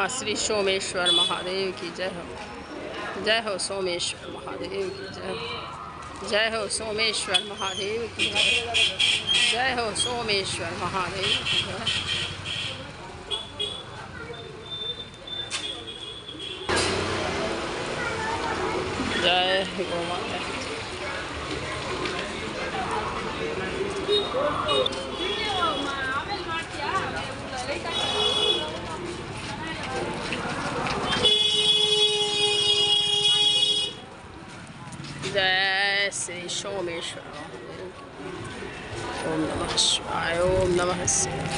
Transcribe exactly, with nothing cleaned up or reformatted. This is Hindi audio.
हाँ, श्री सोमेश्वर महादेव की जय हो। जय हो सोमेश्वर महादेव की जय हो। जय हो सोमेश्वर महादेव की जय। जय हो सोमेश्वर महादेव की जय। जय गो माता। जय श्री सोमेश्वर महादेव। ओम नमः शिवाय। ओम नमः शिवाय।